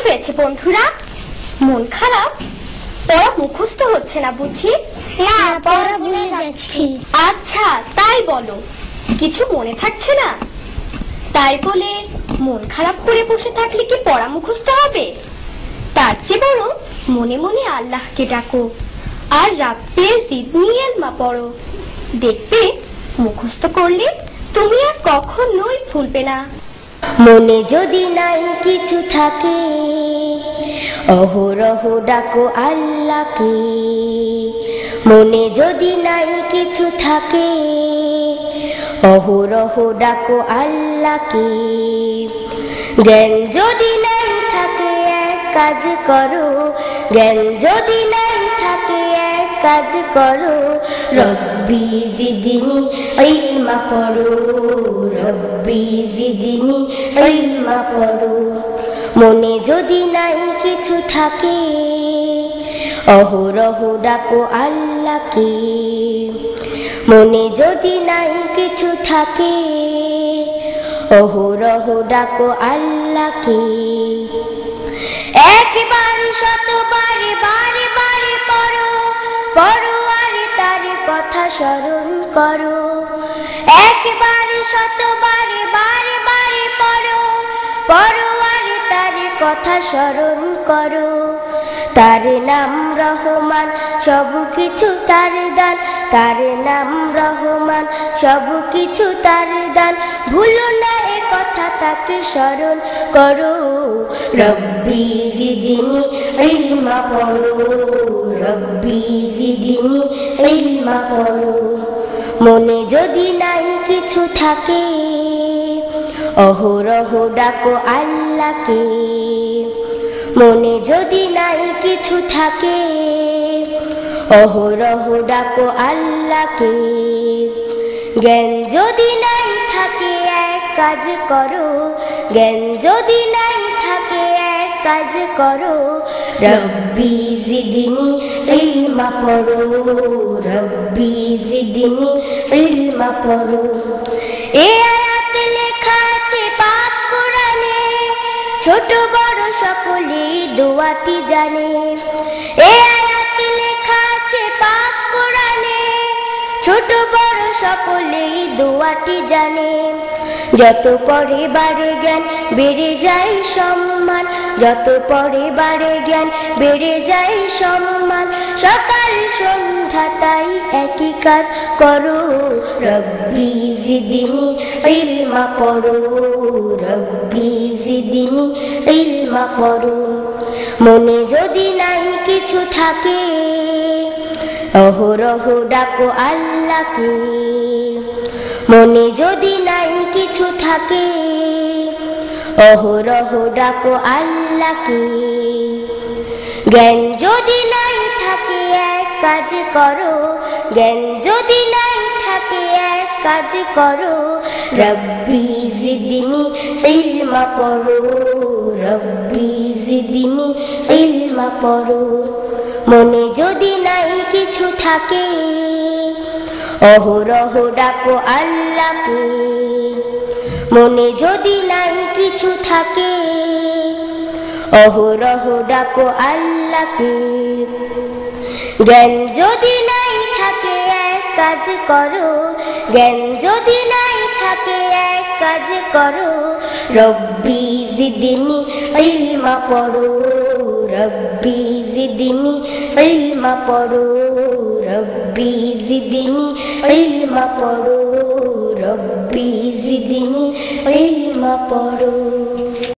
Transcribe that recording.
পেয়েছে বন্ধুরা? মন খারাপ? পড়া মুখস্থ হচ্ছে না বুঝি? না, পড়া ভুলে যাচ্ছি। আচ্ছা, তাই বলো। কিছু মনে থাকছে না? তাই বলে মন খারাপ করে বসে থাকলে কি পড়া মুখস্থ হবে? তার চেয়ে বরং মনে মনে আল্লাহকে ডাকো আর রাব্বে জিদনি ইলমা পড়ো। দেখবে মুখস্থ করলে তুমি আর কখনোই ভুলবে না। মনে যদি নাই কিছু থাকে, অহরহ ডাকো আল্লাহকে। মনে যদি নাই কিছু থাকে, অহরহ ডাকো আল্লাহকে। জ্ঞান যদি নাই থাকে এক কাজ করো, জ্ঞান যদি নাই থাকে এক কাজ করো। রব্বি জিদনি ইলমা পড়ো, রব্বি জিদনি ইলমা পড়ো। মনে যদি নাই কিছু থাকে, অহরহ ডাকো আল্লাহকে। মনে যদি নাই কিছু থাকে, অহরহ ডাকো আল্লাহকে। একবার শতবার বারে বারে পড়ো, পড়ো আর তার কথা স্মরণ করো। একবার শতবার বারে বারে পড়ো, পড়ো আর তার কথা স্মরণ করো। তার নাম রহমান, সব কিছু তার দান। তার নাম রহমান, সব কিছু তার দান। ভুলো না এ কথা, তাকে স্মরণ করো। রব্বি জিদনি ইলমা পড়ো, রব্বি জিদনি ইলমা পড়ো। মনে যদি নাই কিছু থাকে, অহরহ ডাকো আল্লাহকে। মনে যদি নাই কিছু থাকে, অহরহ ডাকো আল্লাহকে। জ্ঞান যদি নাই থাকে এক কাজ করো, জ্ঞান যদি নাই থাকে এক কাজ করো। রব্বি জিদনি ইলমা পড়ো, রব্বি জিদনি ইলমা পড়ো। এ আয়াত লেখা আছে পাক কোরআনে, ছোট বড় সকলেই দোয়াটি জানে। এ আয়াত লেখা আছে পাক কোরআনে, ছোট বড় সকলেই দোয়াটি জানে। যত পড়ে বাড়ে জ্ঞান বেড়ে যায় সম্মান, যত পড়ে বাড়ে জ্ঞান বেড়ে যায় সম্মান। সকাল সন্ধ্যা তাই একই কাজ করো, রব্বি জিদনি ইলমা পড়ো, রব্বি জিদনি ইলমা পড়ো। মনে যদি নাই কিছু থাকে, অহরহ ডাকো আল্লাহকে। মনে যদি নাই কিছু থাকে, অহরহ ডাকো আল্লাহকে। জ্ঞান যদি নাই থাকে এক কাজ করো, জ্ঞান যদি নাই থাকে এক কাজ করো। রব্বি জিদনি ইলমা পড়ো, রব্বি জিদনি ইলমা পড়ো। মনে যদি নাই কিছু থাকে, অহরহ ডাকো আল্লাহকে। মনে যদি নাই কিছু থাকে, অহরহ ডাকো আল্লাহকে। জ্ঞান যদি নাই থাকে এক কাজ করো, জ্ঞান যদি নাই থাকে এক কাজ করো। রব্বি জিদনি ইলমা পড়ো, রব্বি জিদনি ইলমা পড়ো, রব্বি জিদনি ইলমা পড়ো, রব্বি জিদনি ইলমা পড়ো।